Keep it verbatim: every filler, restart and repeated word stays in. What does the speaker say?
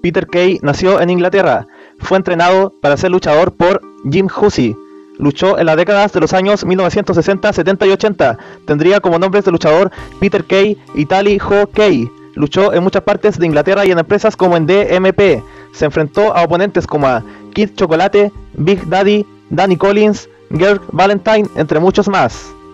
Peter Kay nació en Inglaterra. Fue entrenado para ser luchador por Jim Hussey. Luchó en las décadas de los años mil novecientos sesenta, setenta y ochenta. Tendría como nombres de luchador Peter Kay y Tally Ho Kay. Luchó en muchas partes de Inglaterra y en empresas como en D M P. Se enfrentó a oponentes como a Kid Chocolate, Big Daddy, Danny Collins, Gerd Valentine, entre muchos más.